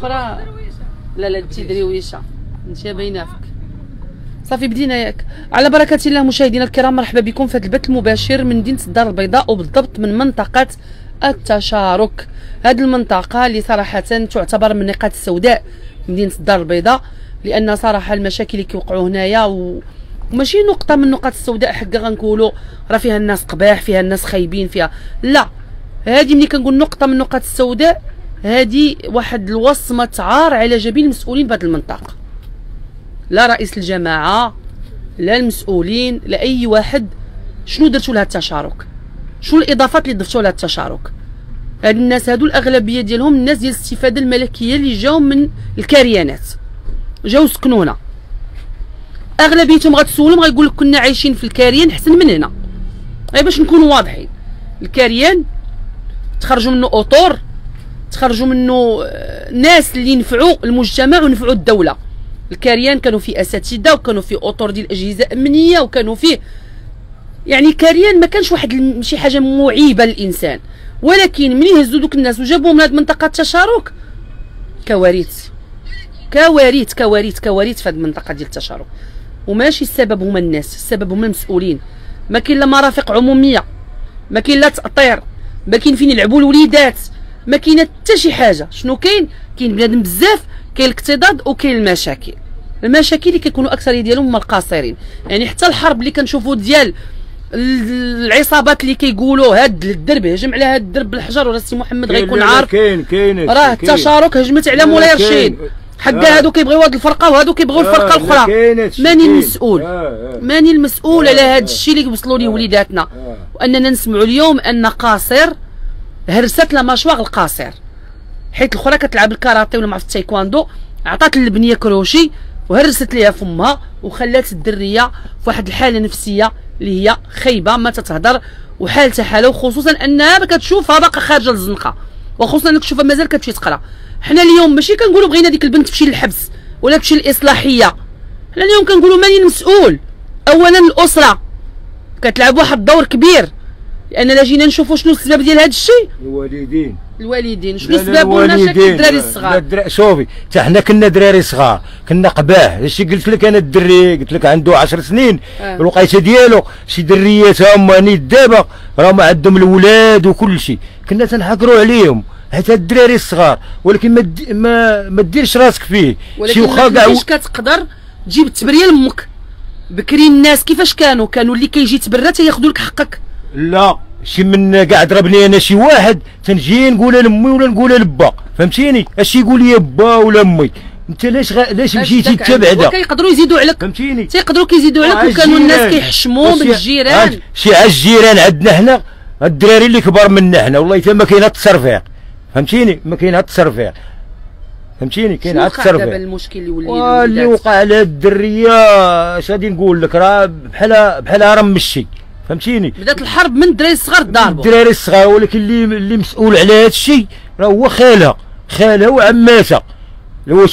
الاخرى لا لا انت درويشه، انت باينه فيك. صافي بدينا ياك. على بركه الله مشاهدينا الكرام، مرحبا بكم في هذا البث المباشر من مدينه الدار البيضاء، وبالضبط من منطقه التشارك. هذه المنطقه اللي صراحه تعتبر من النقاط السوداء مدينه الدار البيضاء، لان صراحه المشاكل اللي كيوقعوا هنايا وماشي نقطه من النقاط السوداء حقا غنقولوا راه فيها الناس قباح، فيها الناس خايبين، فيها لا، هذه ملي كنقول نقطه من النقاط السوداء هذه واحد الوصمه عار على جبين المسؤولين بهذه المنطقه. لا رئيس الجماعه لا المسؤولين لا اي واحد. شنو درتوا لها التشارك؟ شنو الاضافات اللي ضفتوا لها التشارك؟ هاد الناس هادو الاغلبيه ديالهم الناس ديال الاستفاده الملكيه اللي جاو من الكريانات، جاو سكنوا هنا. اغلبيتهم غتسولهم غيقول لك كنا عايشين في الكريان احسن من هنا. غير باش نكونوا واضحين، الكريان تخرجوا منه اطور، تخرجوا منه ناس اللي ينفعوا المجتمع ونفعوا الدوله. الكريان كانوا فيه اساتذه وكانوا فيه اطور ديال الاجهزه الامنيه وكانوا فيه يعني كريان ما كانش واحد شي حاجه معيبه للانسان، ولكن ملي هزوا دوك الناس وجابوهم لهاد منطقه التشارك كوارث كوارث كوارث كوارث في هاد المنطقه ديال التشارك. وماشي السبب هما الناس، السبب هما المسؤولين. ما كاين لا مرافق عموميه، ما كاين لا تاطير، ما كاين فين يلعبوا الوليدات، ما كاين حتى شي حاجه. شنو كاين؟ كاين بنادم بزاف، كاين الاكتضاد وكاين المشاكل. المشاكل اللي كيكونوا اكثر ديالهم هما القاصرين. يعني حتى الحرب اللي كنشوفوا ديال العصابات اللي كيقولوا هاد الدرب هجم على هاد الدرب بالحجر، وراه سي محمد غيكون عارف كاين راه التشارك هجمت على مولاي رشيد. حقا هادو كيبغيو هاد الفرقه وهادو كيبغيو الفرقه الاخرى. ماني المسؤول؟ ماني المسؤول على هاد الشيء اللي وصلوا ليه وليداتنا؟ واننا نسمعوا اليوم ان قاصر هرست لا مشواغ القاصر، حيت الاخرى كتلعب الكاراتيه ولا ما عرفت التايكواندو، عطات البنيه كروشي وهرست ليها فمها وخلات الدريه في واحد الحاله نفسيه اللي هي خايبه ما تتهضر وحالتها حاله، وخصوصا انها كتشوفها باقا خارجه للزنقه، وخصوصا انك تشوفها مازال كتمشي تقرا. حنا اليوم ماشي كنقولوا بغينا ديك البنت تمشي للحبس ولا تمشي للاصلاحيه، حنا اليوم كنقولوا ماني المسؤول؟ اولا الاسره كتلعب واحد الدور كبير، لان لا جينا نشوفوا شنو السبب ديال هذا الشيء. الوالدين شنو السبب؟ مشاكل الدراري الصغار. شوفي حتى حنا كنا دراري صغار، كنا قباح. هادشي قلت لك انا الدري، قلت لك عنده 10 سنين الوقيته ديالو، شي دريات هما نيت دابا راهم عندهم الولاد وكل شيء، كنا تنحقروا عليهم حتى الدراري الصغار. ولكن ما ديرش راسك فيه. شي واخا كاع واش كتقدر تجيب التبريه لامك. بكري الناس كيفاش كانوا اللي كيجي تبرا تياخذوا لك حقك. لا شي من كاع ضربني انا شي واحد تنجي نقولها لامي ولا نقولها لبا، فهمتيني؟ اش يقول لي با ولا امي؟ انت لاش مشيتي تبعدا؟ كيقدروا يزيدوا عليك، فهمتيني؟ تيقدروا كيزيدوا عليك، وكانوا الناس كيحشموا من الجيران. شي على الجيران عندنا حنا الدراري اللي كبار منا حنا والله حتى ما كاين التصرفيق، فهمتيني؟ ما كاين التصرفيق، فهمتيني؟ كاين التصرفيق. دابا المشكل اللي اللي وقع على الدريه اش غادي نقول لك، راه بحالها راه مشي، فهمتيني؟ بدات الحرب من الدراري الصغار ضاربوا الدراري الصغار. ولكن اللي مسؤول على هذا الشيء راه هو خالها وعماتها، هما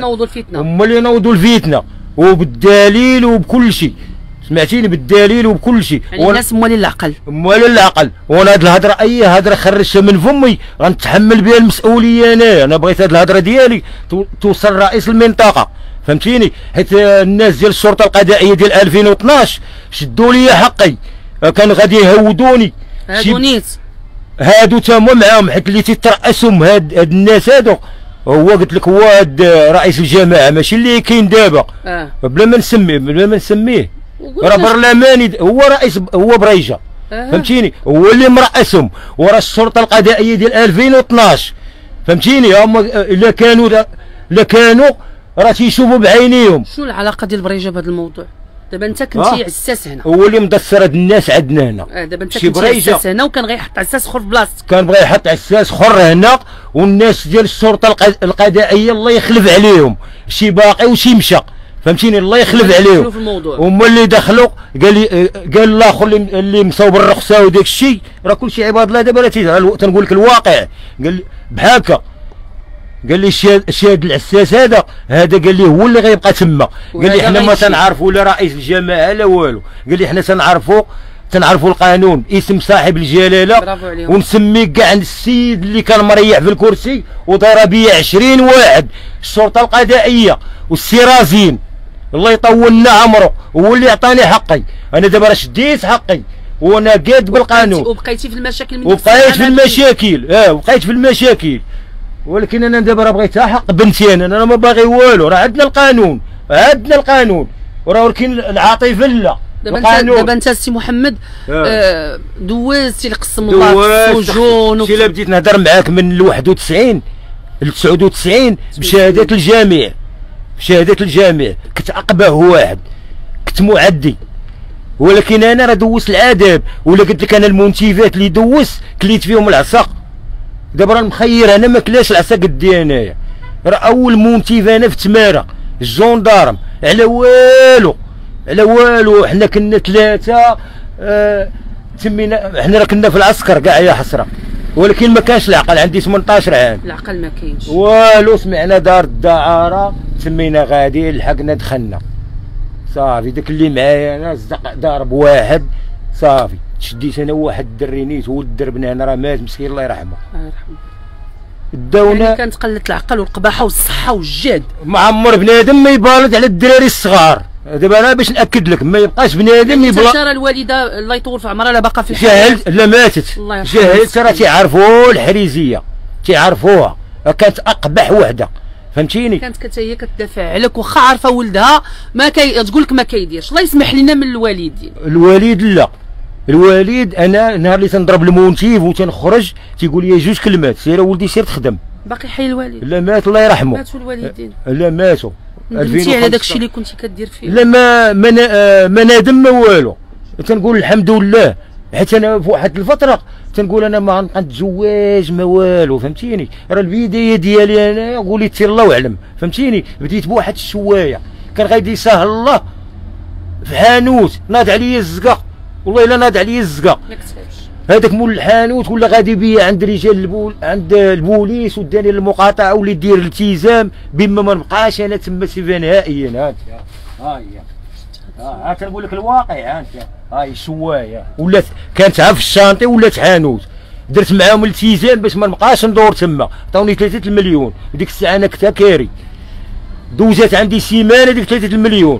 اللي نوضوا الفتنه وبالدليل وبكل شيء، سمعتيني؟ بالدليل وبكل شيء. يعني الناس موالين العقل. وانا هاد الهضره اي هضره خرجتها من فمي غنتحمل بها المسؤوليه. انا بغيت هاد الهضره ديالي توصل رئيس المنطقه، فهمتيني؟ حيت الناس ديال الشرطه القضائيه ديال 2012 شدوا لي حقي، كانوا غادي يهودوني. هادو تما معاهم، حيت اللي تيترأسهم هاد الناس هادو هو قلت لك هو هاد رئيس الجماعه، ماشي اللي كاين دابا. بلا ما نسميه راه برلماني، هو رئيس، هو بريجه، فهمتيني؟ هو اللي مرأسهم، وراه الشرطه القضائيه ديال 2012، فهمتيني؟ هما الا كانوا راه تيشوفوا بعينيهم. شنو العلاقه ديال بريجه بهذا الموضوع؟ دابا انت كنتي عساس هنا، هو اللي مدسر هاد الناس عندنا هنا. دابا انت كنتي عساس هنا وكان غيحط عساس اخر في بلاصتك، كان بغى يحط عساس اخر هنا. والناس ديال الشرطه القضائيه الله يخلف عليهم، شي باقي وشي مشى، فهمتيني؟ الله يخلف عليهم. هما اللي دخلوا قال الاخر اللي مصوب الرخصه وداك الشيء، راه كلشي عباد الله. دابا تنقول لك الواقع، قال بحال هكا، قال لي شاد العساس هذا قال لي هو اللي غيبقى تما. قال لي حنا ما تنعرفوا لا رئيس الجماعه لا والو، قال لي حنا تنعرفوا تنعرفوا القانون، اسم صاحب الجلاله، ونسمي كاع السيد اللي كان مريح في الكرسي ودايره بيا 20 واحد، الشرطه القضائيه والسيرازين، الله يطول لنا عمره، هو اللي عطاني حقي. انا دابا راه شديت حقي وانا قاد بالقانون. وبقيتي في المشاكل من وبقيت في المشاكل، بقيت في المشاكل، ولكن انا دابا راه بغيت حق بنتي، انا ما باغي والو، راه عندنا القانون، عندنا القانون، ولكن العاطفه لا. دابا انت سي محمد دوزتي لقسم الله في السجون. شي لا بديت نهضر معاك من 91 ل 99 بشهادات الجامع، بشهادات الجامع، كنت اقبح واحد، كنت معدي، ولكن انا راه دوزت العذاب. ولا قلت لك انا المنتفات اللي دوزت كليت فيهم العصا، دابا راه مخير انا ما كلاش العصا قدي انايا. راه اول منتف انا في تماره الجندارم على والو، على والو. حنا كنا ثلاثه تمينا، حنا راه كنا في العسكر كاع يا حسره، ولكن ما كانش العقل. عندي 18 عام، العقل ما كاينش والو. سمعنا دار الدعاره، تمينا غادي، لحقنا دخلنا صافي. داك اللي معايا انا صدق ضارب واحد صافي، تشديت انا واحد الدري نيت، ولد دربنا هنا راه مات مسكين الله يرحمه. الله يرحمه. داونا يعني كانت قله العقل والقباحه والصحه والجهد. ما عمر بنادم ما يبالد على الدراري الصغار. دابا انا باش ناكد لك ما يبقاش بنادم يبالد. ترى الوالده الله يطول في عمرها لا باقا في الحياه، جهلت لا ماتت، جهلت. راه تيعرفوا الحريزيه، تيعرفوها، كانت اقبح وحده، فهمتيني. كانت هي كتدافع عليك واخا عارفه ولدها ما تقول لك ما كيديرش. الله يسمح لنا من الوالدين. الوالد لا، الوالد انا نهار اللي تنضرب المونتيف وتنخرج تيقول لي جوج كلمات، سير ولدي سير تخدم. باقي حي الوالد؟ لا مات الله يرحمه. ماتوا الوالدين؟ لا ماتوا. ندمتي على داك الشيء اللي كنتي كدير فيه؟ لا ما نادم ما والو. تنقول الحمد لله، حيت انا في واحد الفتره تنقول انا ما غنبقى نتزواج ما والو، فهمتيني. راه البدايه ديالي انا قوليت الله اعلم، فهمتيني. بديت بواحد الشوايه كان غادي يسهل الله في حانوت، ناض عليا الزقه، والله الا ناض عليا الزقه. ما كتبش هذاك مول الحانوت ولا غادي بيا عند رجال عند البوليس، وداني المقاطعه واللي دير الالتزام بما ما نبقاش انا تما سيفا نهائيا. ها هي تنقول لك الواقع. ها انت هاي الشوايه ولات كانت في الشانطي ولات حانوت، درت معاهم الالتزام باش ما نبقاش ندور تما. عطاوني 3 المليون، وديك الساعه انا كنت كاري، دوزات عندي سيمانه ديك 3 المليون.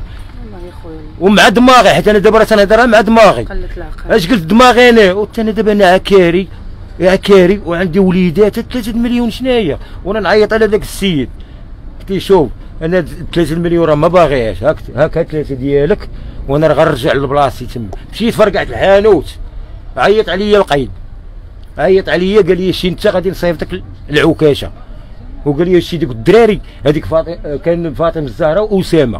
ومع دماغي، حيت انا دابا راه تنهضر مع دماغي. قلت العقل. اش قلت دماغي انا؟ انا دابا انا عكاري، عكاري وعندي وليدات 3 مليون شناهي، وانا نعيط على داك السيد. قلت لي شوف انا 3 مليون راه ما باغيهاش، هاك 3 ديالك وانا راه غنرجع لبلاصتي تما. مشيت فرقعت الحانوت، عيط عليا القيد، عيط عليا قال لي شي انت غادي نصيفطك العكاشه، وقال لي شي ديك الدراري هذيك كان فاطمه الزهراء واسامه،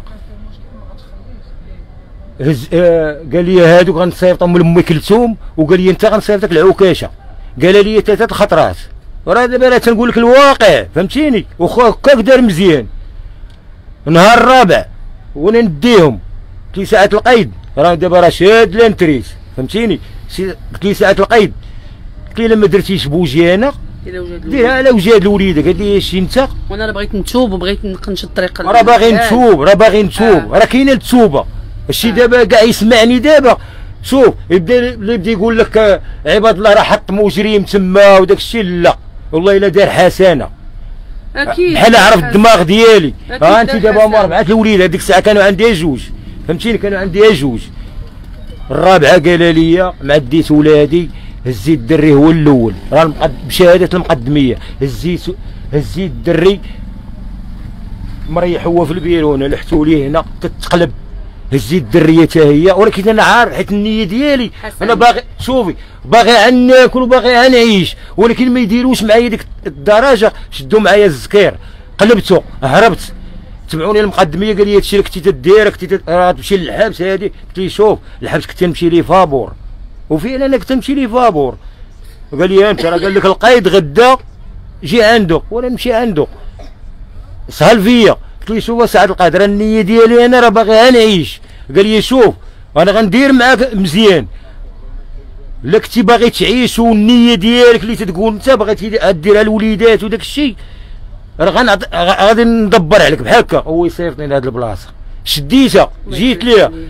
قال لي هادوك غنصيفطهم لام كلثوم، وقال لي انت غنصيفطك العكاشه. قال لي 3 خطرات. وراه دابا انا تنقول لك الواقع، فهمتيني. وخا هكاك دار مزيان. النهار الرابع وانا نديهم، قلت لي ساعه القيد، راه دابا راه شاد لانتريت، فهمتيني. قلت لي ساعه القيد، قلت لي لما درتيش بوجي انا ديرها على وجاد الوليده. قال لي شي انت، وانا راه بغيت نتوب وبغيت نشد الطريق. راه باغي نتوب، راه باغي نتوب، راه كاينه التوبه. الشي دابا كاع يسمعني دابا، شوف يبدا يقول لك عباد الله راه حط مجرم تما وداك الشيء، لا والله الا دار حسنه. اكيد بحال عرف الدماغ ديالي. ها انت دابا هما 4 الوليد، هذيك الساعه كانوا عندي 2، فهمتيني، كانوا عندي 2. الرابعه قال لي ما ديت ولادي، هزيت الدري هو الاول، راه بشهاده المقدميه، هزيت الدري مريح هو في البيرونه، لحتو ليه هنا تتقلب، هزيت الدريه حتى هي. ولكن انا عارف حيت النيه ديالي انا باغي، شوفي باغي ناكل وباغي نعيش، ولكن ما يديروش معايا ديك الدرجه. شدوا معايا الزكير، قلبته، هربت، تبعوني المقدميه، قال لي هادشي اللي كنتي تدير كنتي تمشي للحبس. هادي قلت لي شوف الحبس كنت نمشي ليه فابور، وفعلا انا كنت نمشي ليه فابور. قال لي انت راه قال لك القايد غدا جي عنده، وانا نمشي عنده، سهل فيا. قلت لي شوف سعد القادر النيه ديالي انا راه باغي نعيش. قال لي شوف انا غندير معاك مزيان، لا كنتي باغي تعيش والنيه ديالك اللي تقول انت باغي ديرها الوليدات وداك الشيء، راه غادي ندبر عليك بحال هكا. هو يصيفطني لهاد البلاصه، شديتها جيت ليها،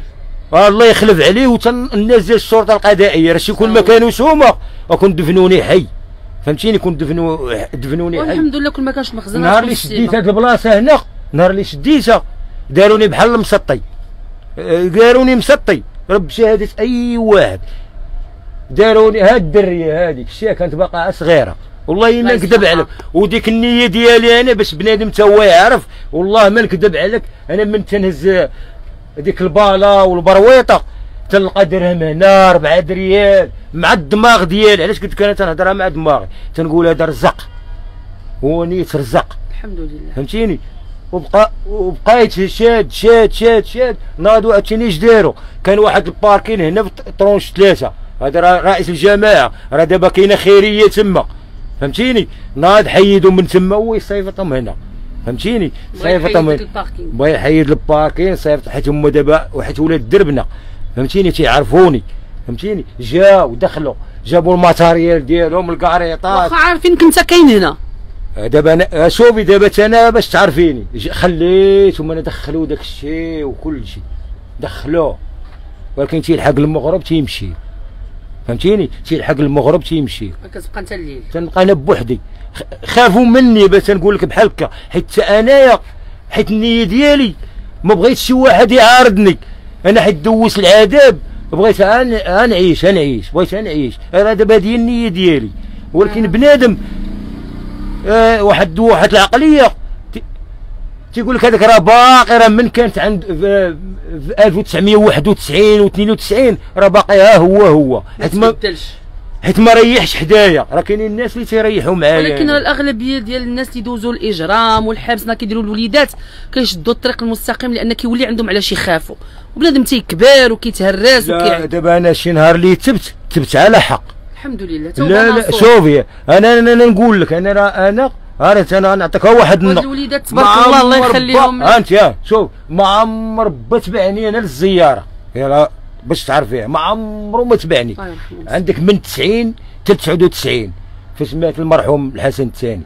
الله يخلف عليه. الناس ديال الشرطه القضائيه راه شي كون ما كانوش هما كون دفنوني حي، فهمتيني، كون دفنوني حي. والحمد لله كون ما كانش مخزن. نهار اللي شديت هاد البلاصه هنا، نهار اللي شديتها داروني بحال المسطي، داروني مسطي رب شهاده اي واحد. داروني هاد الدريه هذيك الشيء كانت باقا صغيره، والله ما نكذب عليك. وديك النيه ديالي انا باش بنادم تا هو يعرف، والله ما نكذب عليك. انا من تنهز ديك الباله والبرويطه تلقى درهم هنا 4 ريال مع الدماغ ديالي. علاش قلت لك انا تنهضرها مع دماغي، تنقول هذا رزق، هو نيت رزق، الحمد لله، فهمتيني. وبقيت شاد ناضوا عاوتاني اش داروا. كان واحد الباركين هنا في طرونش 3، هذا رئيس الجماعه، راه دابا كاينه خيريه تما، فهمتيني. ناض حيدوا من تما ويصيفطهم هنا، فهمتيني، صيفطهم بغا يحيد الباركين صيفط، حيت هما دابا وحيت ولاد دربنا، فهمتيني، تيعرفوني، فهمتيني. جاو دخلوا جابوا الماتاريال ديالهم الكاريطات. واخا عارفينك انت كاين هنا. دابا انا شوفي دابا انا باش تعرفيني خليتهم انا دخلوا داك الشيء وكل شيء دخلوه، ولكن تيلحق المغرب تيمشي، فهمتيني، تيلحق المغرب تيمشي. كتبقى انت الليل، تنبقى انا بوحدي. خافوا مني باش نقول لك بحال هكا، حيت انايا حيت النيه ديالي ما بغيتش شي واحد يعارضني. انا حيت دوز العذاب بغيت نعيش، بغيت نعيش. راه دابا هذه النيه ديالي، ولكن بنادم واحد العقليه تيقول لك هذاك راه باقي، راه من كانت عند في 1991 و 92 راه باقي ها هو حيت ما ريحش حدايا. راه كاينين الناس اللي تيريحوا معايا، ولكن الاغلبيه ديال الناس اللي يدوزوا الاجرام والحبس كيديروا الوليدات كيشدوا الطريق المستقيم، لان كيولي عندهم علاش يخافوا، وبنادم تيكبر وكيتهرس دابا انا شي نهار اللي تبت على حق، الحمد لله. لا شوفي انا نقول لك انا نعطيك واحد الوليدات تبارك الله الله يخليهم. انت شوف ما عمر با تبعني انا للزياره، يلا باش تعرفيها ما عمرو ما تبعني. عندك من 90 حتى 99 فاش مات المرحوم الحسن الثاني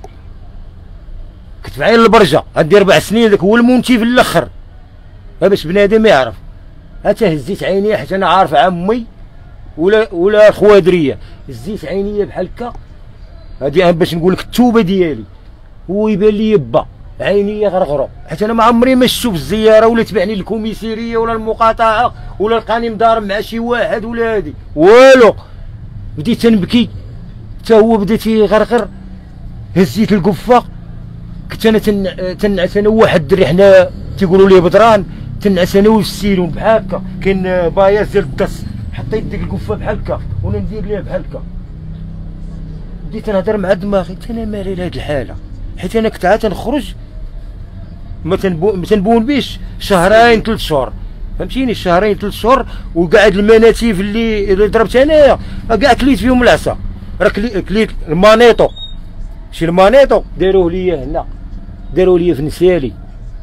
كنت معايا للبرجه، عندي 4 سنين. ذاك هو المنتي في الاخر باش بنادم يعرف. حتى هزيت عيني حيت انا عارف عمي ولا الخوادريه، هزيت عينيا بحال هكا. هادي باش نقول لك التوبه ديالي، هو يبان لي با عينيا غرغرو، حيت انا ما عمري ما شفتو في الزياره ولا تبعني الكوميسيريه ولا المقاطعه ولا لقاني مضارب مع شي واحد ولا هادي والو. بديت تنبكي حتى هو بدا تيغرغر. هزيت القفه، كنت انا تنعس انا وواحد الدري، حنا تيقولوا ليه بدران، تنعس انا والسيلون بحال هكا، كاين باياس ديال الدس، حطيت ديك القفه بحال هكا وانا ندير ليها بحال هكا. بديت نهضر مع دماغي، انا مالي لهاد الحاله، حيت انا كنت عاد تنخرج ما تنبون بيش شهرين 3 شهور، فهمتيني، شهرين 3 شهور. وقاعد المناتيف اللي ضربت انايا كاع كليت فيهم العصا. راه كليت المانيطو، شي المانيطو داروه ليا هنا، داروه ليا في نسالي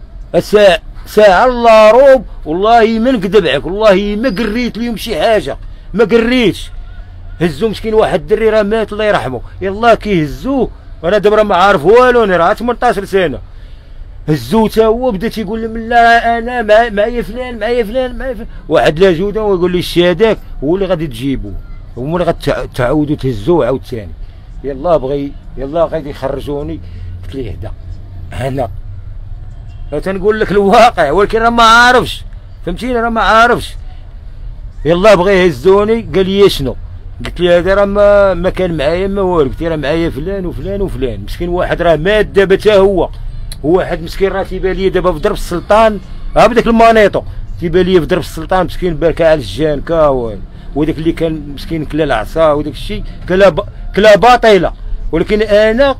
ساعه الله روب. والله ما نكذب عليك، والله ما قريت ليهم شي حاجه، ما قريتش. هزو مسكين واحد الدري راه مات الله يرحمه، يلاه كيهزوه وانا دابا ما عارف والو، انا راه 18 سنه. هزوه تا هو بدا تيقول لي لا انا معايا فلان معايا فلان. واحد لا جوده ويقول لي الشي هذاك هو اللي غادي تجيبوه، هما اللي غتعاودوا تهزوه عاوتاني. يلا غادي يخرجوني. قلت ليه هدا انا تنقول لك الواقع، ولكن راه ما عارفش، فهمتيني، راه ما عارفش. يلا بغى يهزوني، قال لي شنو؟ قلت لي هذا راه ما كان معايا ما والو. قلت له راه معايا فلان وفلان وفلان. مسكين واحد راه مات دابا تا هو، واحد مسكين راه تيبان لي دابا في ضرب السلطان، بداك المانيطو تيبان لي في ضرب السلطان، مسكين بركا على الجان كاوال. وداك اللي كان مسكين كلا العصا وداك الشيء كلا باطله. ولكن انا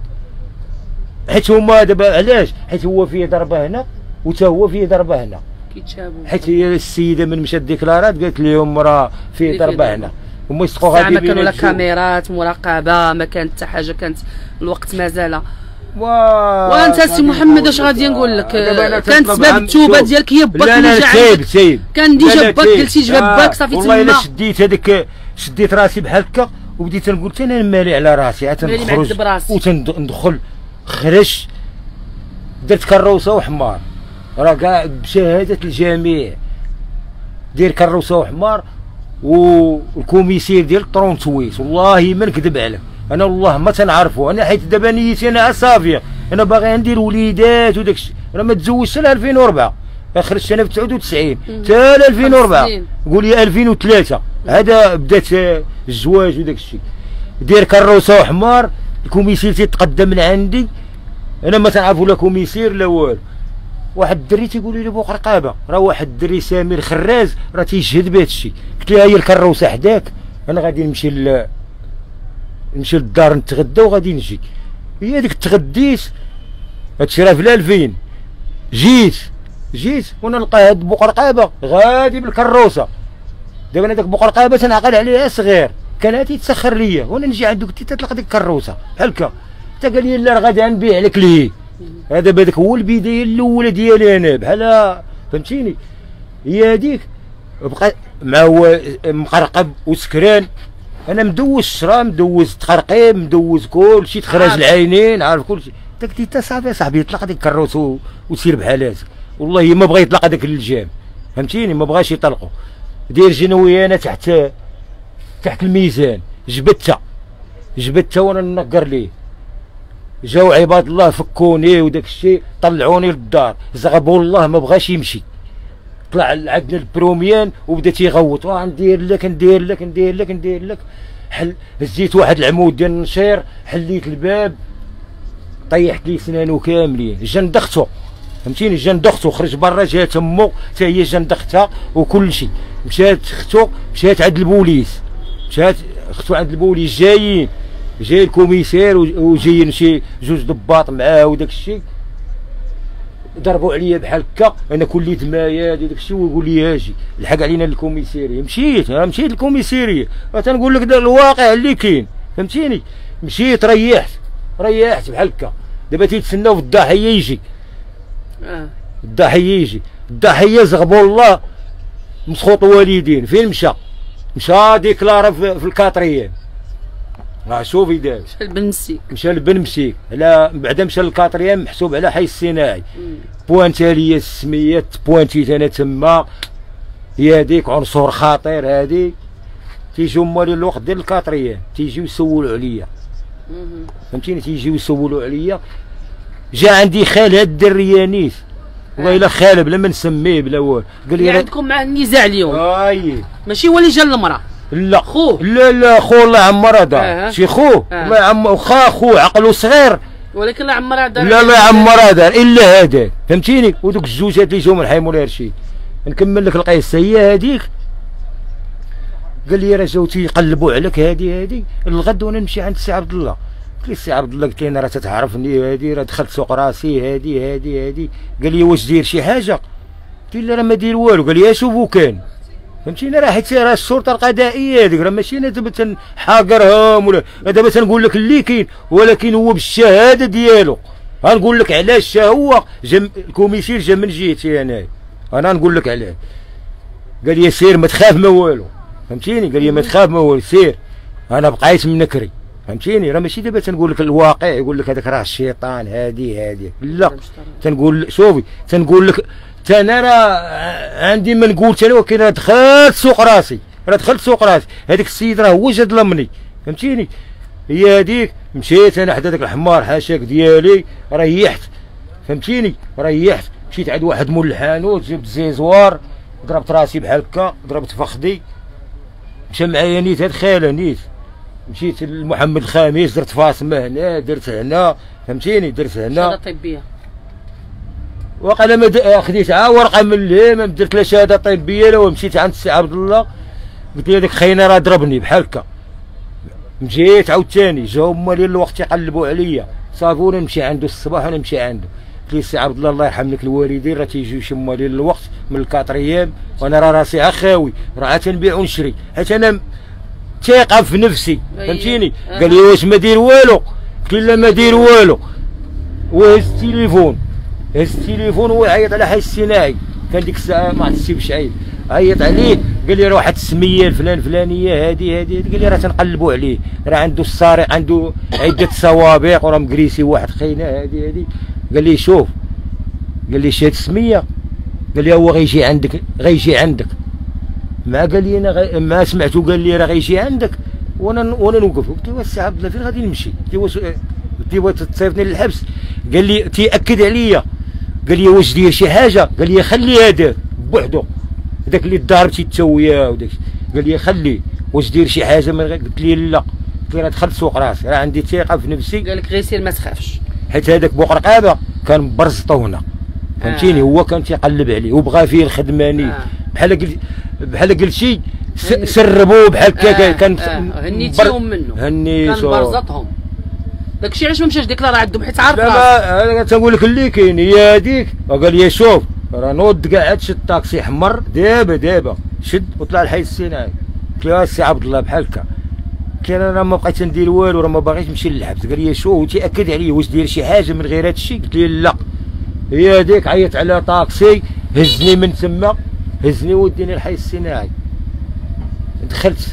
حيت هما دابا علاش؟ حيت هو فيه ضربه هنا وتا هو فيه ضربه هنا، كيتشابهوا. حيت هي السيده من مشات ديكلارات قالت لهم راه فيه ضربه هنا، هما يسقوا غادي ما كانوا لا كاميرات مراقبه، ما كانت حتى حاجه، كانت الوقت مازال. وانت سي محمد اش غادي نقول لك؟ كانت سبب التوبه ديالك هي باك اللي جا سايب كان ديجا باك، قلتي جا باك صافي والله الا شديت هذاك، شديت راسي بحال هكا وبديت نقول انا مالي على راسي، عاد تنخرج وتندخل خرج. درت كروسه وحمار، راه كاع بشهاده الجميع داير كروسه وحمار والكوميسير ديال طرونتويس. والله ما نكذب عليك، انا والله ما تنعرفو انا، حيت دابا نيتي انا صافيه، انا باغي ندير وليدات وداك الشيء. انا ما تزوجتش ل 2004، خرجت انا في 99 حتى ل 2004، قول لي 2003 هذا بدات الزواج وداك الشيء. داير كروسه وحمار، الكوميسير تيتقدم من عندي، انا ما تنعرفو لا كوميسير لا والو. واحد الدري تيقول لي بوق رقابه، راه واحد الدري سمير خراز راه تيجهد بهذا الشيء. قلت له هي الكروسه حداك، انا غادي نمشي للدار نتغدى وغادي نجي. هي ديك تغديت، هادشي راه في 2000 جيت وانا نلقى هاد بوق رقابه غادي بالكروسه. دابا انا داك بوق رقابه تنعقل عليها صغير، كان تيتسخر ليا وانا نجي عندو، قلت تطلق ديك الكروسه بحال هكا، حتى قال لي لا راه غادي نبيع لك ليه. هذا هذاك هو البدايه الاولى ديالي انا، بحال فهمتيني. هي هذيك بقى مع هو مقرقب وسكران، انا مدوز الشرا، مدوز تقرقيب، مدوز كلشي، تخرج العينين، عارف كلشي. داك ديتا صافي صاحبي يطلق ديك الكروس وسير بحالاتك. والله ما بغى يطلق داك اللجام، فهمتيني، ما بغاش يطلقو. داير جنويه انا تحت الميزان، جبدتها وانا ننقر ليه. جاو عباد الله فكوني وداك الشيء، طلعوني للدار، زغبوا الله ما بغاش يمشي. طلع عندنا البروميان وبدا تيغوت، ندير لك. هزيت واحد العمود ديال النشير، حليت الباب، طيحت ليه سنانو كاملين، جندختو فهمتيني، جندختو خرج برا، جات امو حتى هي جندختها وكل شيء. مشات عند البوليس، اختو عند البوليس، جاي الكوميسير وجايين شي جوج ضباط معاه وداك الشيء، ضربوا عليا بحال هكا، انا كليت مايا داك الشيء، ويقول لي اجي لحق علينا للكوميسيريه. مشيت للكوميسيريه، تنقول لك الواقع اللي كاين، فهمتيني. مشيت ريحت بحال هكا. دابا تيتسناو في الضحيه يجي، الضحيه زغبوا الله، مسخوط والدين. فين مشى ديكلارا في الكاتريان. شوفي دابا مشى لبن مسيك، على بعدا مشى للكاتريان محسوب على حي الصناعي. بوانتا ليا السميات، بوانتيت انا تما. هي هذيك عنصر خطير هذيك. تيجيو مالي الوقت ديال الكاتريان تيجيو يسولوا عليا، فهمتيني، تيجيو يسولوا عليا. جا عندي خال هاد الدريانيت، والله الا خال بلا ما نسميه بلا والو، قال لي عندكم مع النزاع اليوم. ماشي هو اللي جا المراه، لا خوه، لا خو الله يعمرها دار، شي خوه الله يعمر، وخا خو عقلو صغير، ولكن الله يعمرها دار، لا يعمرها دار الا هذاك، فهمتيني. ودوك الزوجات اللي جاو من حي مولاي رشيد. نكمل لك القصه. هي هذيك قال لي راه جاو تيقلبوا عليك هادي الغد، وانا نمشي عند السي عبد الله. قلت له السي عبد الله، قلت له انا راه تتعرفني هادي، راه دخلت سوق راسي هادي. قال لي واش داير شي حاجه؟ قلت له راه ما داير والو. قال لي شوفوا كان، فهمتيني، راه حيت راه الشرطه القضائيه هذيك، راه ماشي انا دابا تنحاقرهم ولا دابا تنقول لك اللي كاين، ولكن هو بالشهاده ديالو. غنقول لك علاش هو الكوميسير جا من جهتي انايا، انا نقول لك علاه. قال لي سير ما تخاف ما والو، فهمتيني، قال لي ما تخاف ما والو، سير. انا بقيت منكري، فهمتيني، راه ماشي دابا تنقول لك الواقع، يقول لك هذاك راه الشيطان هادي، لا. تنقول شوفي، تنقول لك انا راه عندي ما نقول انا، ولكن راه دخلت سوق راسي، هذاك السيد راه هو جا ظلمني، فهمتيني. هي هذيك مشيت انا حدا داك الحمار حاشاك ديالي، ريحت، فهمتيني، مشيت عند واحد مول الحانوت، جبت زيزوار، ضربت راسي بحال هكا، ضربت فخدي، مشى معايا نيت هاد خاله نيت. مشيت لمحمد الخامس، درت فاطمه هنا، درت هنا، فهمتيني، درت هنا شهاده طبيه. وقال ما خديت ورقه من اللي ما درت لا شهاده طبيه لا. مشيت عند السي عبد الله، قلت له داك خينا راه ضربني بحال هكا. مشيت عاوتاني، جاو مالين الوقت يقلبوا عليا، صافونا نمشي عنده الصباح وانا نمشي عنده. قلت له السي عبد الله يرحم لك الوالدين، راه تيجيو شي مالين الوقت من الكاتريام، وانا راه راسي خاوي، راه تنبيع ونشري، حيت انا ثقه في نفسي، فهمتيني. قال لي واش ما دير والو؟ قلت له لا ما دير والو. وهز التليفون ويعيط على حي الصناعي، كان ديك الساعه مع السي بشعيب، عيط عليه، قال لي راه واحد السميه الفلانيه هادي، قال لي راه تنقلبوا عليه، راه عنده السارق، عنده عده سوابق، وراه مكريسي واحد خينا هادي. قال لي شوف، قال لي شي هاد السميه، قال لي هو غيجي عندك، مع قال لي انا ما سمعتو قال لي راه غيجي عندك وانا نوقف. قلت له السي عبد الله فين غادي نمشي؟ قلت له تصيفطني للحبس؟ قال لي تيأكد عليا، قال لي واش دير شي حاجه؟ قال لي خلي هذاك بوحدو داك اللي ضاربتي انت وياه وداك، قال لي خلي واش دير شي حاجه من غير؟ قلت لي لا، قلت لي راه دخلت سوق راسي، راه عندي ثقه في نفسي. قال لك غير سير ما تخافش، حيت هذاك بوقرقابه كان مبرزطو هنا فهمتيني. هو كان تيقلب عليه وبغى فيه الخدماني بحال قلتي سربوه بحال هكا. كان هنيتيهم منه، كان برزطهم. داكشي علاش ما مشاش ديكلارا عندهم حيت عارف راسو. لا انا تنقول لك اللي كاين هي هذيك. قال لي شوف راه نوض قاعد شد طاكسي حمر دابا شد وطلع الحي الصناعي. قلت له السي عبد الله بحال هكا، قلت له انا ما بقيت ندير والو، راه ما باغيش نمشي للحبس. قال لي شوف تيأكد عليا واش دير شي حاجه من غير هذا الشيء؟ قلت له لا. هي هذيك عيط على طاكسي هزني من تما، هزني وديني الحي الصناعي. دخلت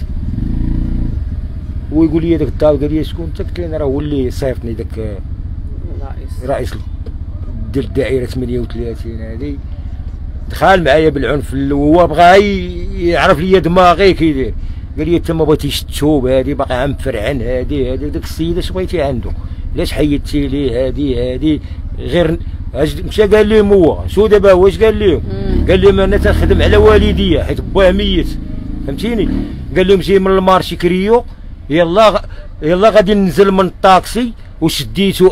ويقول لي داك الطاو، قال لي شكون انت؟ قلت له انا راه هو اللي صيفطني داك رئيس ديال الدائره 38 هذه. دخل معايا بالعنف، هو بغى يعرف لي دماغي كي داير. قال لي انت ما بغيتيش تشوب هذه باقي عم فرعن هذه داك السيد اش بغيتي عنده؟ علاش حيدتي ليه هذه غير مشى قال لهم هو شو دابا واش قال لهم؟ قال لهم انا تنخدم على والديا حيت باه ميت فهمتيني. قال لهم جاي من المارشي كريو، يلا غادي ننزل من الطاكسي وشديتو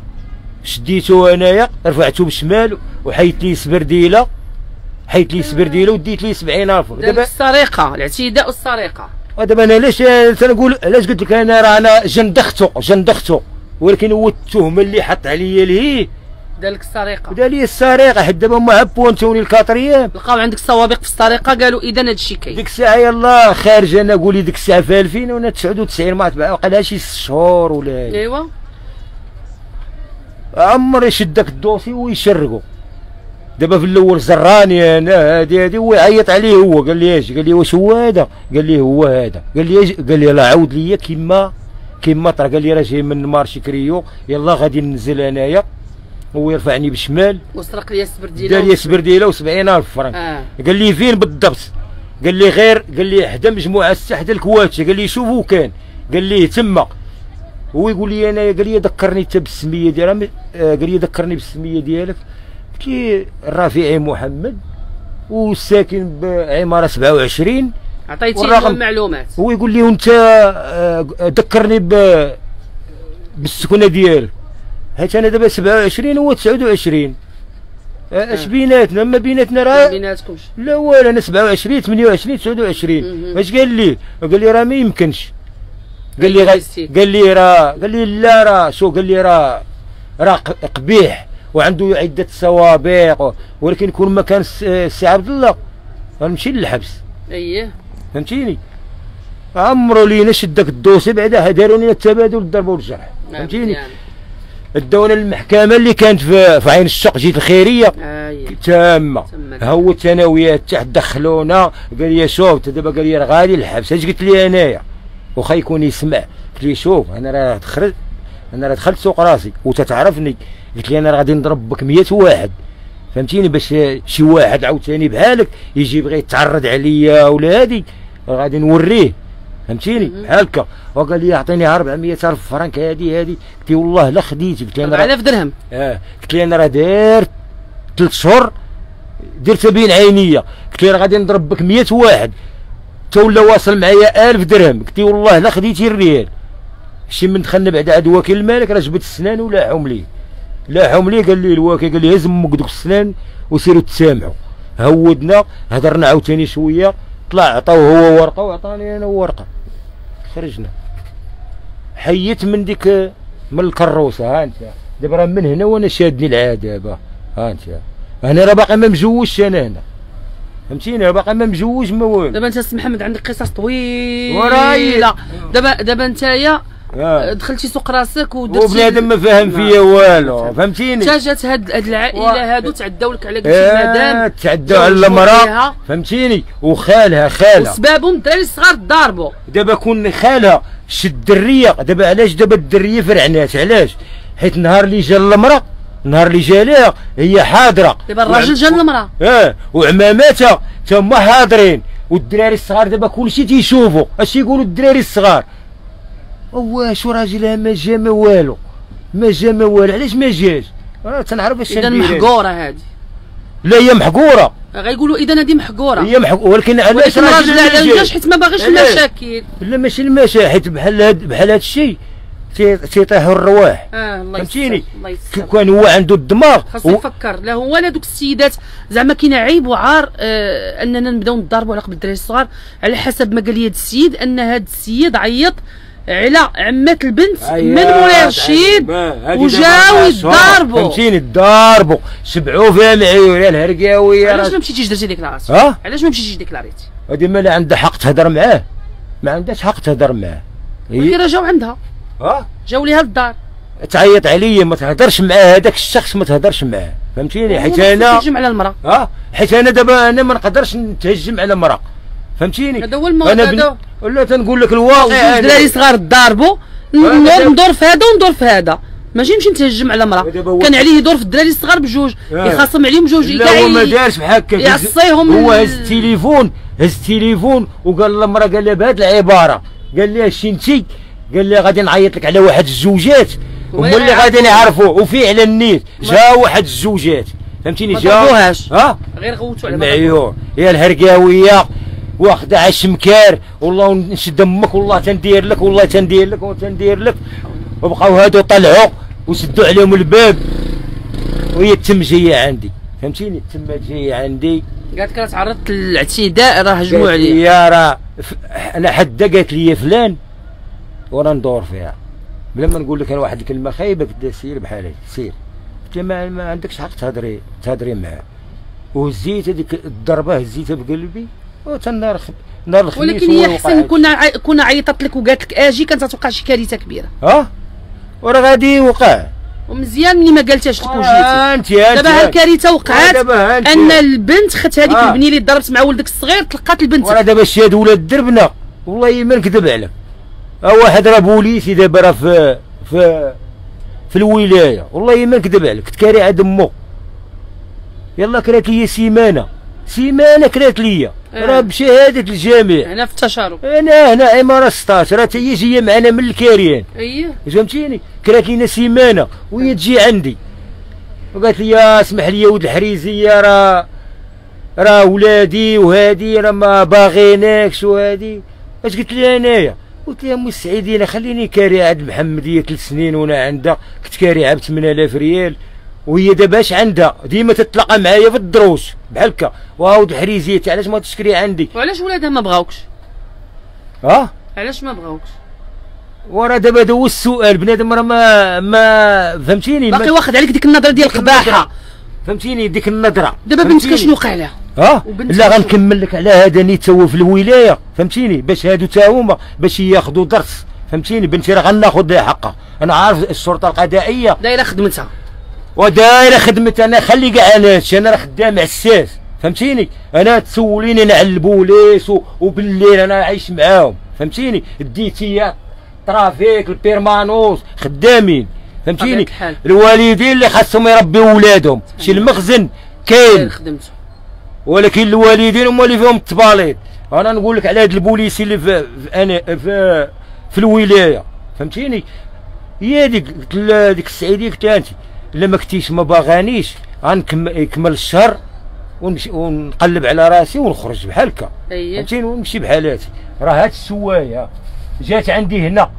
انايا رفعتو بالشمال وحيت لي سبرديله وديت لي 70,000. دابا السرقه، الاعتداء والسرقه. ودابا انا علاش تنقول علاش قلت لك انا جندختو ولكن هو التهمه اللي حط عليا ليه دالك السرقه، دار لي السرقه. حيت دابا هما بونتوني الكاتريام لقاو عندك سوابق في السرقه، قالوا اذا هذا الشيء كاين. ديك الساعه يلاه خارج انا قولي ديك الساعه في 2000 وانا 99 ما بقى شي 6 شهور ولا. ايوا عمر يشد داك الدوسي ويشرقو. دابا في الاول زراني انا هادي ويعيط عليه هو. قال لي اش؟ قال لي واش هو هذا؟ قال لي هو هذا. قال لي لا عاود ليا كيما طرا. قال لي راه جاي من مارشي كريو، يلا غادي ننزل انايا. هو يرفعني بالشمال وسرق لي السبرديله، دار لي السبرديله و70,000 فرنك. قال لي فين بالضبط؟ قال لي حدا مجموعه حدا الكواتشي. قال لي شوفوا كان، قال لي تما. هو يقول لي انا، قال لي ذكرني انت بالسميه ديالها، قال لي ذكرني بالسميه ديالك. قلت لي الرافعي محمد والساكن بعماره 27. عطيتيه المعلومات. هو يقول لي وانت ذكرني بالسكنه ديالك، حيت انا دابا 27 وهو 29. اش بيناتنا؟ ما بيناتنا راه ما بيناتكمش لا والو. انا 27 28 29. اش قال لي؟ قال لي راه ما يمكنش. قال لي لا راه شو، قال لي راه قبيح وعنده عده سوابق، ولكن كون ما كان السي عبد الله غنمشي للحبس. اييه فهمتيني. عمرو لينا شد داك الدوسي بعدا داروا لنا التبادل الضرب والجرح فهمتيني. داونا المحكمه اللي كانت في عين الشق جيت الخيريه تامه. هو الثانويات تحت دخلونا. قال لي شوف دابا، قال لي راه غادي للحبس. اش قلت لي انايا واخا يكون يسمع؟ قلت لي شوف انا راه دخلت سوق راسي وتتعرفني. قلت لي انا راه غادي نضرب بك 100 واحد فهمتيني، باش شي واحد عاوتاني بحالك يجي بغى يتعرض عليا ولا هادي غادي نوريه فهمتيني بحال هكا. وقال لي اعطيني 400,000 فرنك هادي. قلت له والله لا خديتي. قلت له 4000 درهم. قلت له انا راه داير 3 شهور درتها بين عينيا. قلت له راه غادي نضرب بك 100 واحد تا ولا واصل معايا 1000 درهم. قلت له والله لا خديتي الريال. شي من دخلنا بعد عاد وكيل الملك راه جبت السنان ولاحهم لي. قال لي الواكي، قال لي هز امك دوك السنان وسيروا تسامحوا. هودنا هضرنا عاوتاني شويه، طلع عطاو هو ورقه وعطاني انا ورقه. خرجنا حيت من من الكروسه. ها انت دابا راه من هنا وانا شادني العاد دابا. ها انت انا راه باقي ما مجوجش انا هنا فهمتيني، باقي ما مجوج ما والو. دابا انت السي محمد عندك قصص طويله. دابا نتايا دخلتي سوق راسك وبنادم ما فاهم فيا والو فهمتيني. تا جات هاد العائله هادو تعداو لك على قلتي مدام، تعداو على المراه فهمتيني، وخالها وسبابهم الدراري الصغار ضاربوا. دابا كون خالها شد الدريه. دابا علاش دابا الدريه فرعنات؟ علاش؟ حيت النهار اللي جا المراه، النهار اللي جا ليها هي حاضره. دابا الراجل جا المراه وعماماتها تما حاضرين. والدراري الصغار دابا كلشي تيشوفوا اش يقولوا الدراري الصغار. واش راجلها ما جا ما والو، ما جا ما والو، علاش ما جاش؟ تنعرف اش اذا محقوره هذه. لا هي محقوره، غيقولوا اذا هذه محقوره، هي محقوره، ولكن علاش الراجل علاش ما جاش؟ حيت ما باغيش المشاكل. لا ماشي المشاكل، حيت بحال هذا الشيء تيطيحوا الرواح. الله فهمتيني؟ الله يسر. كان هو عنده الدماغ خاصو يفكر. لا هو لا دوك السيدات زعما كاين عيب وعار اننا نبداو نضربوا على قبل الدراري الصغار، على حسب ما قال لي هذا السيد ان هذا السيد عيط على عمات البنت من مولاي رشيد وجاو يضاربوا. فهمتيني؟ ضاربوا سبعوا فيها العيون يا الهرقاويه. علاش ما مشيتيش درتي ديكلاراسيون؟ علاش ما مشيتيش ديكلاريتي؟ هذه ما لا عندها حق تهضر معاه، ما عندهاش حق تهضر معاه. هي راه جاو عندها، جاو ليها للدار تعيط عليا ما تهضرش معاه، هذاك الشخص ما تهضرش معاه. فهمتيني؟ حيت انا تهجم على المراه. حيت انا دابا انا ما نقدرش نتهجم على مراه. فهمتيني؟ هذا هو الموضوع. ولا تنقول لك الواقع الدراري صغار ضاربوا، ندور في هذا وندور في هذا، ماشي نمشي نتهجم على مراه. كان عليه يدور في الدراري الصغار بجوج، يخاصم عليهم جوج. لا هو ما دارش بحال هكا، يعصيهم. هو هز التليفون وقال للمراه، قال لها بهذه العباره، قال لها شنتي، قال لها غادي نعيط لك على واحد الزوجات هما اللي غادي يعرفوا. وفعلا النيت جا واحد الزوجات. فهمتيني؟ جا ما ضربوهاش، غير غوتوا على المعيور. يا الهرقاويه واخده على الشمكار، والله نشد امك، والله تندير لك، والله تندير لك وتندير لك. وبقاو هادو طلعوا وسدوا عليهم الباب، وهي تم جايه عندي. فهمتيني؟ تم جايه عندي، قالت لك تعرضت للاعتداء، راه هجموا عليا. يا راه انا حدا قالت لي فلان وانا ندور فيها، بلا ما نقول لك انا واحد الكلمه خايبه، قلت سير بحال هكا سير، قلت ما عندكش حق تهضري معاه. وهزيت هذيك الضربه، هزيتها بقلبي وتنهار نهار الخميس. ولكن هي احسن كنا عيطت لك وقالت لك اجي، كانت توقع شي كارثه كبيره. وراه غادي يوقع. ومزيان ملي ما قالتهاش لك وجيتي. دابا ها الكارثه وقعت، ان البنت خدت هذيك البنيه اللي ضربت مع ولدك الصغير، تلقات البنت. وراه دابا شي هاد ولاد دربنا، والله ما نكذب عليك. واحد راه بوليسي دابا راه في الولايه، والله ما نكذب عليك، تكاري عاد امو. يلا كرات لي سيمانه كرات لي، راه بشهاده الجميع. هنا في التشارك، هنا عماره 16، راه هي جايه معنا من الكاريان. فهمتيني؟ كرات لينا سيمانه وهي تجي عندي وقالت لي اسمح لي يا ولد الحريزيه، راه ولادي وهادي راه ما باغيناكش وهادي. اش قلت لها انايا؟ قلت لها امي السعيدين خليني كاري عند محمديه 3 سنين وانا عندها، كنت كاري عب 8000 ريال، وهي دابا اش عندها ديما تتلاقى معايا في الدروس بحال هكا. وعاود الحريزيه علاش ما تشكري عندي؟ وعلاش ولادها ما بغاوكش؟ علاش ما بغاوكش؟ وراه دابا هذا هو السؤال. بنادم راه ما فهمتيني، باقي واخد عليك ديك النظره ديال القباحه. فهمتيني؟ ديك النظره. دابا بنتك شنو وقع لها؟ لا غنكمل لك على هذا نيت هو في الولايه. فهمتيني؟ باش هادو تا هما باش ياخذوا درس. فهمتيني؟ بنتي راه غناخذ لها حقها. انا عارف الشرطه القضائيه دايره خدمتها، ودايره خدمتها. انا خلي كاع انا راه خدام عساس. فهمتيني؟ انا تسوليني انا على البوليس وبالليل انا عايش معاهم. فهمتيني؟ الديتيات ترافيك البيرمانوس خدامين. فهمتيني؟ الوالدين اللي خاصهم يربيو ولادهم، شي المخزن كاين ولكن الوالدين هما اللي فيهم التباليط. انا نقول لك على هاد البوليسي اللي في الولايه. فهمتيني؟ هي ديك السعيديه قلت لها انت الا ما كنتيش ما باغانيش غنكمل الشهر ونقلب على راسي ونخرج بحال هكا. فهمتيني؟ ونمشي بحالاتي. راه هاد السوايه جات عندي هنا،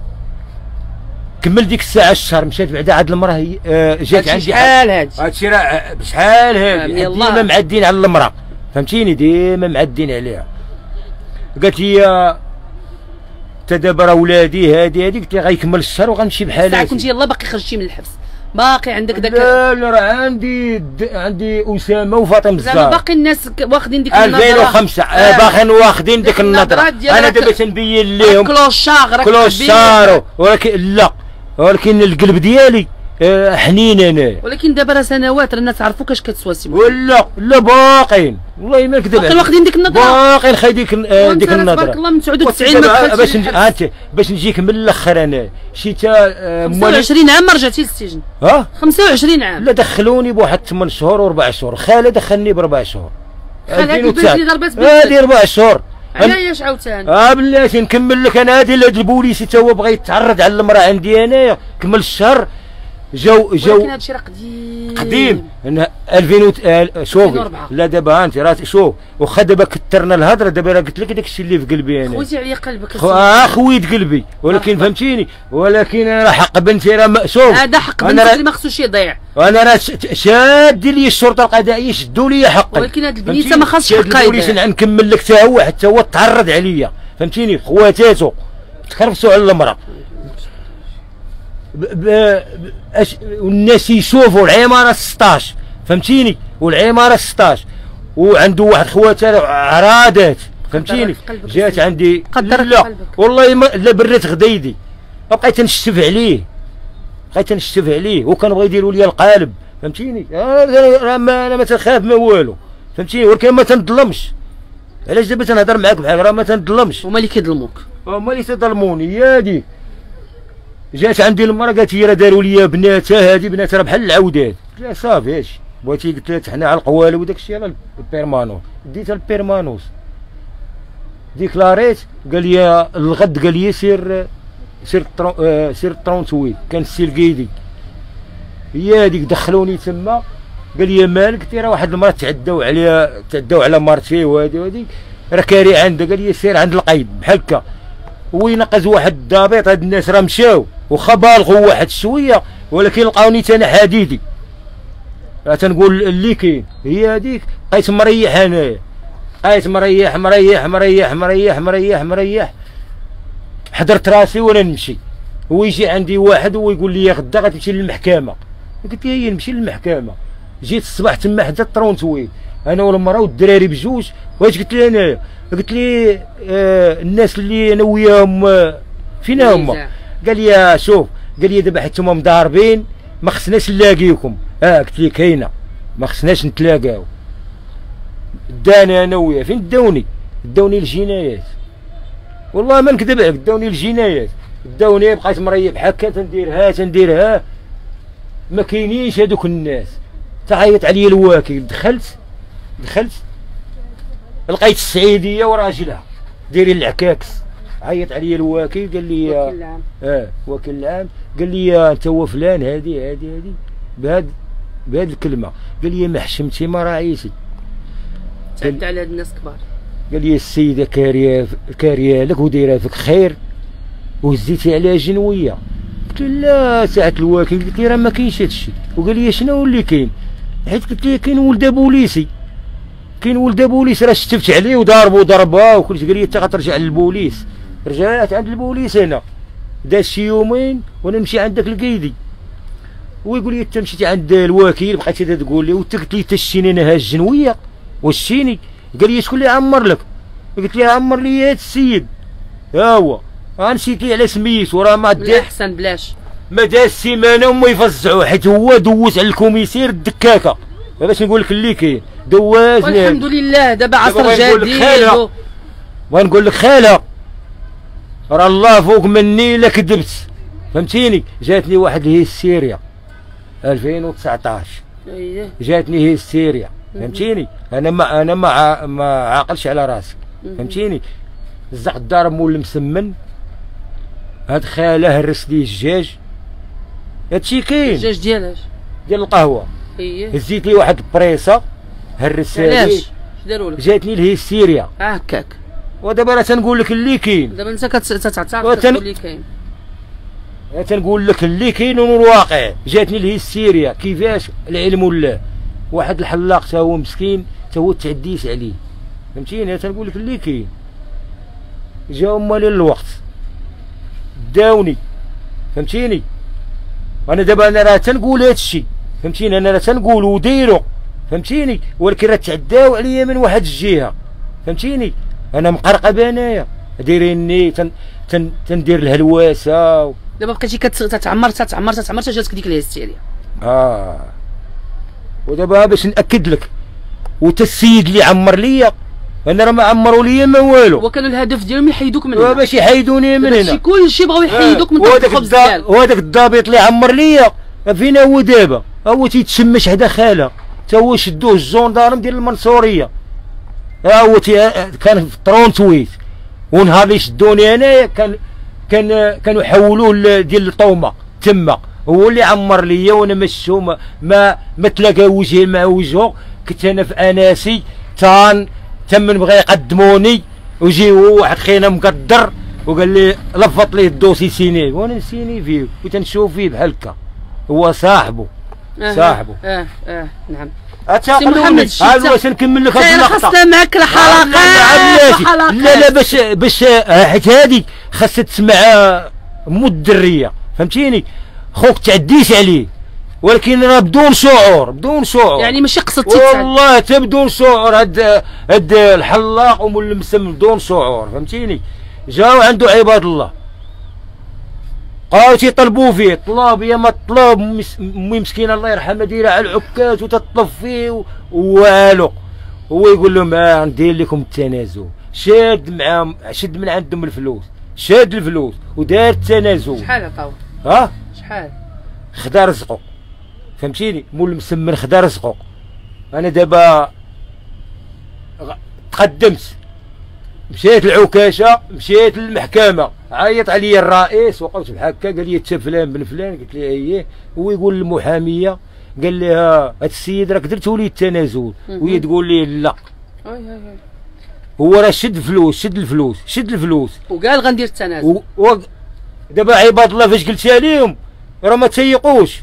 كمل ديك الساعه الشهر، مشات بعدا عاد المراه جات عندي. شحال هادشي راه بشحال هادي ديما معدين على المراه. فهمتيني؟ ديما معدين عليها. قالت لي حتى دابا راه ولادي هادي قلت لها غيكمل الشهر وغنمشي بحالاتي. ساعه كنتي يلاه باقي خرجتي من الحبس، باقي عندك داك. لا راه عندي اسامه وفاطمه الزهراء، زعما باقي الناس واخدين ديك النظره. 2005 باقيين واخدين ديك النظره. انا دابا تنبين لهم كلوشار ولكن القلب ديالي حنين انا. ولكن دابا راه سنوات راه الناس عرفوك اش كتسوى سي لا باقيين، والله ما نكذب عليك، باقي واخدين ديك النظره، باقي خاي ديك النظره. تبارك الله من 99 ما دخلتش باش نجيك من الاخر. انا شي تا 25 عام ما رجعتي للسجن. 25 عام. لا دخلوني بواحد 8 شهور و4 شهور. خاله دخلني ب4 شهور. 2009 هذه 4 شهور. علاش عاوتاني؟ بلاتي نكمل لك انا. هذا البوليسي تا هو بغى يتعرض على المراه عندي انايا، كمل الشهر جاو ولكن هادشي راه قديم 2000 شوفي. لا دابا انت راه شوف، واخا دابا كثرنا الهضره، دابا راه قلت لك داك الشيء اللي في قلبي انا. خويتي عليا قلبك خويت قلبي، ولكن فهمتيني. ولكن راه حق بنتي راه شوف، هذا حق بنتك اللي ما خصوش يضيع. وانا راه شاد لي الشرطه القضائيه شدوا لي حقي، ولكن هاد البنيته ما خاصش حقها يضيع. نكمل لك حتى هو تعرض عليا، فهمتيني. خواتاتو تخرفسوا على المراه، والناس يشوفوا العماره 16 فهمتيني، والعماره 16 وعنده واحد خواتها عرادات فهمتيني. جات عندي لا والله لا برات غديدي، بقيت نشتف عليه وكنبغي يديروا لي القالب فهمتيني. انا ما تنخاف ما والو فهمتيني، ولكن ما تنظلمش. علاش دابا تنهضر معاك بحال راه ما تنظلمش. هما اللي كيظلموك، هما اللي تظلموني. يا ديك جات عندي المراه قالت لي راه داروا لي بناتها، هذه بناتها راه بحال العودات. قلت لها صافي هادشي بغيتي، قلت لها حنا على القوالب وداك الشيء على البيرمانوس. ديتها البيرمانوس ديكلاريت، قال لي الغد، قال لي سير 38 كان السي القيدي. هي هذيك دخلوني تما، قال لي مالك؟ قلت له راه واحد المراه تعداو على مرتي وهذه راه كاري عندها. قال لي سير عند القيد بحال هكا، وينقز واحد الضابط. هاد الناس راه مشاو واخا بالغوا واحد شويه، ولكن لقاوني انا حديدي. راه تنقول اللي كاين هي هذيك. بقيت مريح انايا، بقيت مريح حضرت راسي وانا نمشي. هو يجي عندي واحد ويقول لي غدا غتمشي للمحكمه. قلت له هي نمشي للمحكمه. جيت الصباح تما حدا الطرونتوي انا والمراه والدراري بجوج. واش قلت له انايا؟ قلت لي الناس اللي انا وياهم فين هما؟ قال لي شوف، قال لي دابا حيت هما مضاربين ما خصناش نلاقيكم. قلت لي كاينه ما خصناش نتلاقاو. داني انا وياه فين داوني الجنايات، والله ما نكذب عليك، داوني الجنايات. داوني بقيت مريح هكا تنديرها ما كاينينش هذوك الناس. تعيط عليا الواكيل. دخلت لقيت السعيديه وراجلها دايرين العكاكس. عيط عليا الواكيل قال لي وكيل العام قال لي انت هو فلان هذه بهذه الكلمه. قال لي ما حشمتي ما راعيتي. تعبت على هاد الناس كبار. قال لي السيده كاريه لك ودايره فيك خير وهزيتي عليها جنويه. قلت له لا ساعه الواكيل. قلت لي راه ما كاينش هادشي. وقال لي شنو اللي كاين؟ حيت قلت لي كاين ولد بوليسي راه شتفت عليه وضربها وكلشي. قال لي انت غترجع للبوليس. رجعت عند البوليس هنا، داز شي يومين وانا نمشي عندك القيدي ويقول لي انت مشيتي عند الوكيل بقيتي تقول لي وانت قلت لي تشيني انا ها الجنويه وشيني. قال لي شكون اللي عمر لك؟ قلت له عمر لي هذا السيد. ها هو نسيت لي على سميتو راه ما دار احسن بلاش ما داز سيمانه وما يفزعوا، حيت هو دوز على الكوميسير الدكاكه. باش نقول لك اللي كاين دوازني. والحمد لله دابا عصر جديد. ونقول لك خاله راه الله فوق مني الا كذبت فهمتيني. جاتني واحد الهيستيريا 2019 جاتني هيستيريا فهمتيني. انا ما عاقلش على راسي فهمتيني. الزق الدار مول المسمن، هاد خاله هرس لي الدجاج. هادشي كاين. الدجاج ديالاش؟ ديال القهوه. هزيت لي واحد البريصه هرسها لي. علاش؟ داروا لك؟ جاتني الهيستيريا. هكاك. ودابا راه تنقول لك اللي كاين. دابا انت كتعترف اللي كاين. تنقول لك اللي كاين والواقع. جاتني الهيستيريا. كيفاش؟ العلم والله. واحد الحلاق تا هو مسكين تا هو تعديت عليه فهمتيني. تنقول لك اللي كاين. جاو مالي الوقت داوني فهمتيني. انا دابا راه تنقول هادشي فهمتيني. انا راه تنقول وديرو فهمتيني، ولكن راه تعداو عليا من واحد الجهه فهمتيني. انا مقرقب انايا دايريني تندير الهلواسه. دابا بقيتي تتعمر جاتك ديك الهستيريا. ودابا باش ناكد لك وتا السيد اللي عمر ليا انا راه ما عمروا ليا ما والو. وكانوا الهدف ديالهم يحيدوك من هنا. باش يحيدوني من هنا. كلشي بغاو يحيدوك من تحت الخبز ديالك. وهذاك الضابط اللي عمر ليا فين هو دابا؟ هو تيتشمش حدا خاله تا هو شدوه الجندارم ديال المنصوريه ها هو كان في 38 ونهار اللي شدوني انايا كانوا يحولوه ديال الطومه تما، هو اللي عمر ليا وانا مشو ما تلاقى وجهي مع وجهه. كنت انا في اناسي تم بغا يقدموني وجي واحد خينا مقدر وقال لي لفط ليه الدوسي سيني وانا نسيني فيه وتنشوف فيه بحال هكا هو صاحبه. صاحبه نعم. سي محمد واش نكمل لك هذه اللقطه؟ خاصنا معك الحلقات. لا باش حيت هذه خاصها تسمع مو الدريه، فهمتيني؟ خوك تعديش عليه، ولكن راه بدون شعور يعني ماشي قصدتي والله حتى بدون شعور. هاد الحلاق وملمسم بدون شعور، فهمتيني؟ جاو عنده عباد الله بقاو تيطلبوا فيه طلاب يا ما طلب، امي مسكينه الله يرحمها دايره على العكاز وتطلب فيه والو. هو يقول لهم ندير لكم التنازل، شاد معاهم، شد من عندهم الفلوس، شاد الفلوس ودار التنازل. شحال عطاو؟ ها شحال؟ خدا رزقه، فهمتيني؟ مول مسمن خدا رزقه. انا دابا تقدمت، مشيت العكاشه، مشيت للمحكمه، عيط عليا الرئيس وقفت بحال هكا قال لي انت فلان بن فلان، قلت له اييه. هو يقول للمحاميه قال لها هاد السيد راك درتو ليه التنازل، وهي تقول ليه لا. هو راه شد الفلوس وقال غندير التنازل. دابا عباد الله فاش قلتها ليهم راه ما تيقوش.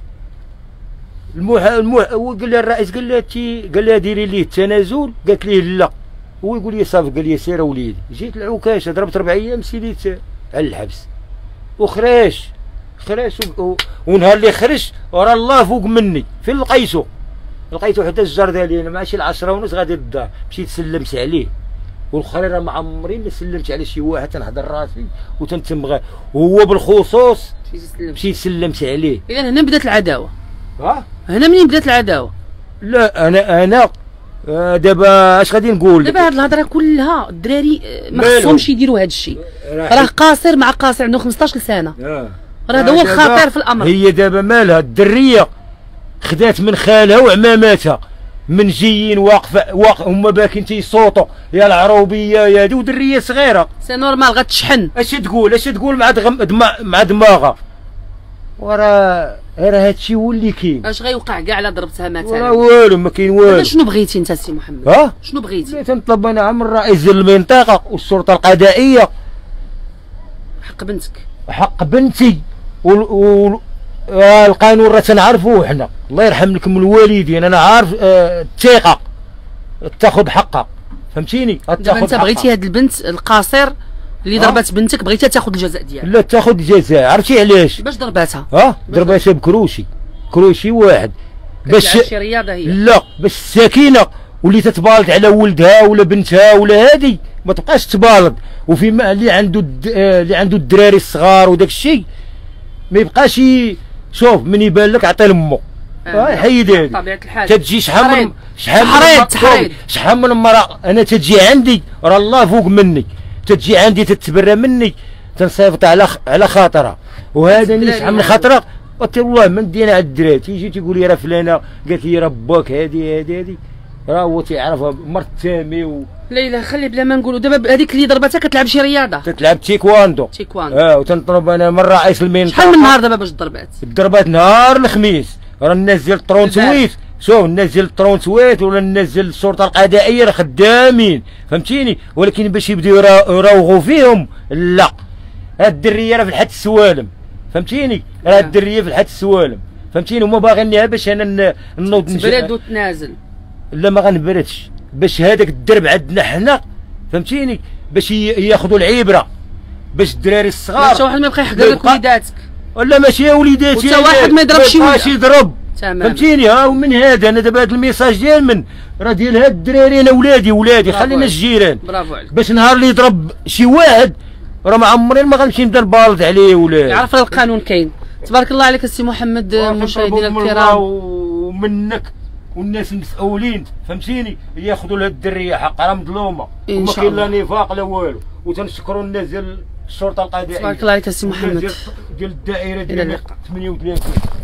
هو قال لها الرئيس قال لها ديري ليه التنازل، قالت ليه لا. هو يقول لي صافي، قال لي سير اوليدي. جيت العكاشه ضربت 4 ايام سيديت على الحبس وخرج ونهار اللي خرج وراه الله فوق مني. فين لقيتو حتى الجار ديالي انا ماشي 10:30 غادي للدار، مشيت سلمت عليه. والاخرين راه معمرين ما سلمت على شي واحد، تنهضر راسي وتنتم وهو بالخصوص مشيت سلمت عليه. اذا هنا بدات العداوه. هنا منين بدات العداوه؟ لا انا دابا اش غادي نقول؟ دابا هاد الهضره كلها الدراري ما خصهمش يديروا هاد الشيء. راه قاصر مع قاصر عنده 15 سنه. راه هذا هو الخطير في الامر. هي دابا مالها الدريه خدات من خالها وعماماتها من جايين واقفه هما باكين تيصوتوا يا العروبيه يا هادي، ودريه صغيره سي نورمال غتشحن. اش تقول مع دماغها. وراه هادشي هو اللي كاين. اش غيوقع كاع الا ضربتها مثلا؟ وراه والو ما كاين والو. شنو بغيتي انت سي محمد؟ شنو بغيتي؟ تنطلب انا من رئيس ديال المنطقه والسلطه القضائيه حق بنتي القانون راه تنعرفوه حنا، الله يرحم لكم الوالدين. انا عارف الثقه تاخذ حقها، فهمتيني؟ دابا انت بغيتي هاد البنت القاصر اللي ضربت بنتك بغيتها تاخذ الجزاء ديالها؟ لا تاخذ الجزاء. عرفتي علاش؟ باش ضرباتها؟ ضرباتها بكروشي واحد باش شي رياضه هي. لا باش السكينه واللي تتبالط على ولدها ولا بنتها ولا هادي ما تبقاش تبالط، وفيما اللي عنده الدراري الصغار وداك الشيء ما يبقاش شوف من يبان لك عطيه لامه. حيد هادي بطبيعه الحال تتجي شحال من مرة انا تتجي عندي راه الله فوق مني، تتجي عندي تتبرى مني تنصيفط على خاطرها، وهذا اللي شحال من خاطرها قلت والله ما ندينا على الدراري. تيجي تيقول لي راه فلانه قالت لي راه باك هادي راه هو تيعرفها مرت تامي لا خلي بلا ما نقولوا. دابا هذيك اللي ضربتها كتلعب شي رياضه؟ تتلعب تيكواندو. وتنطلب انا من رئيس المنطقه. شحال من نهار دابا باش ضربات نهار الخميس. راه الناس ديال 38 شوف الناس ديال 38 ولا الناس ديال الشرطه القضائيه راه خدامين، فهمتيني؟ ولكن باش يبداو يراوغوا فيهم لا. هاد الدريه راه في الحد السوالم، فهمتيني؟ راه الدريه في الحد السوالم، فهمتيني؟ هما باغينيها باش انا نوض تبرد وتنازل. لا ما غنبردش، باش هذاك الدرب عندنا حنا، فهمتيني؟ باش ياخذوا العبره، باش الدراري الصغار ماشي واحد ما يبقى يحقر لك وليداتك ولا ماشي وليداتي، وتا واحد ما يضربش شي ولد يضرب، فهمتيني؟ ومن هذا انا دابا هذا الميساج ديال من راه ديال هاد الدراري. انا ولادي خلينا الجيران، برافو عليك. باش نهار اللي يضرب شي واحد راه ما عمرين ما غنمشي نبدا نبالط عليه ولا يعرف القانون كاين. تبارك الله عليك السي محمد. مشاهدينا الكرام ومنك والناس المسؤولين، فهمتيني؟ ياخذوا لهاد الدريه حق راه مظلومه وما كاين لا نفاق لا والو. وتنشكروا الناس ديال الشرطه القضائيه. تبارك الله عليك السي محمد. ديال الدائره ديال 38.